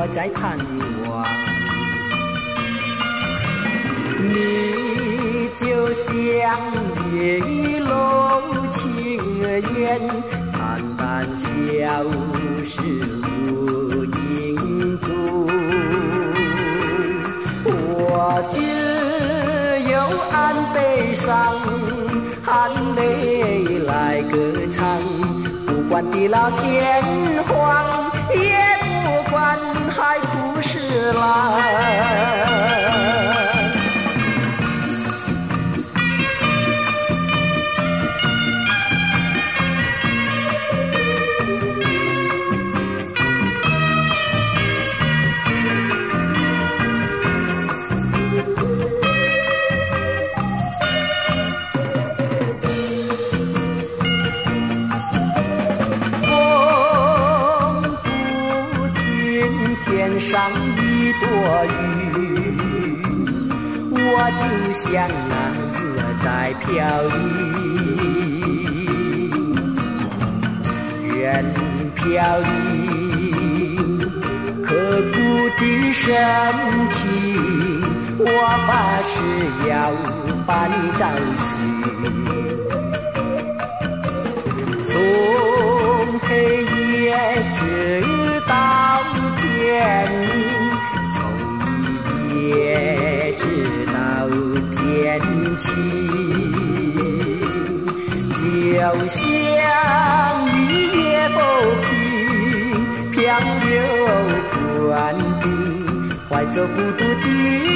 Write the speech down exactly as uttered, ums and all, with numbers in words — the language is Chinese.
我在探望。你就像夜楼情缘，淡淡消失无影踪。我只有按悲伤，含泪来歌唱，不管地老天荒，也不管海枯石烂。天上一朵云，我就像那在飘零，人飘零，刻骨的深情，我发誓要把你找寻，从黑夜直到天明，从一夜直到天晴，就像一叶浮萍，漂流不安定，怀着孤独的